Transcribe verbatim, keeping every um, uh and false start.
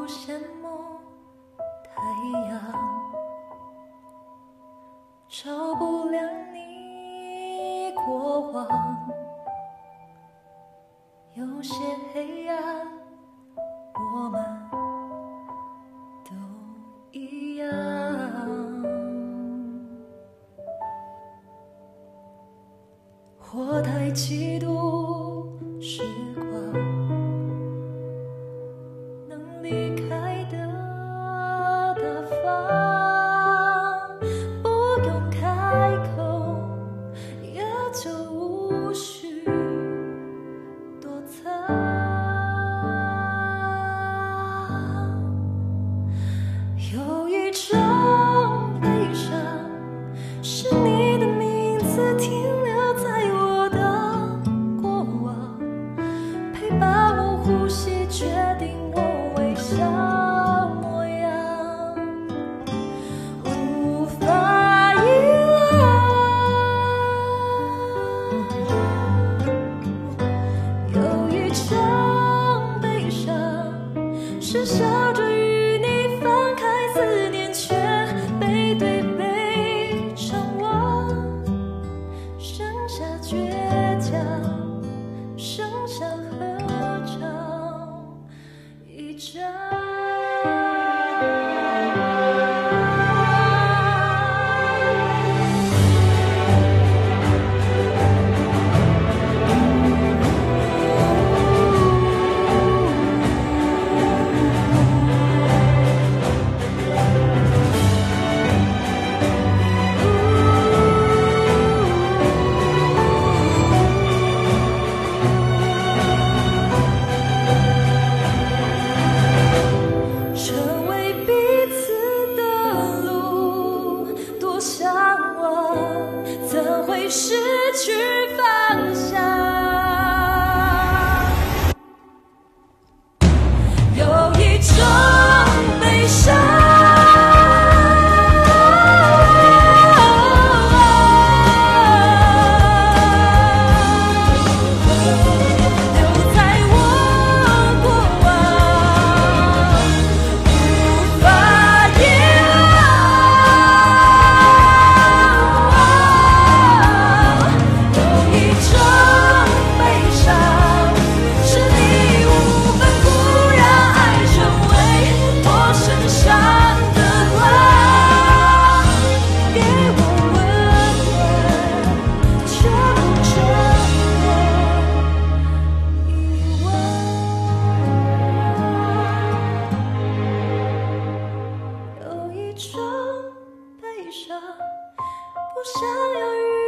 羡慕太阳，照不亮你过往。有些黑暗，我们都一样。或太嫉妒时光能离开的大方，不用开口也就无需躲藏。有一种悲伤，是你的名字停留在我的过往，陪伴我呼吸，决定我微笑模样，无法遗忘。有一种悲伤，是笑着与你放开思念，却背对背张望，剩下倔强，剩下合照一张。成为彼此的路，多向往，怎会失去方向？有一种悲伤，留在我过往，无法遗忘。有一种悲伤，是你无分不让爱成为我身上的光，给我温暖，却不准我遗忘。有一种悲伤，不想要与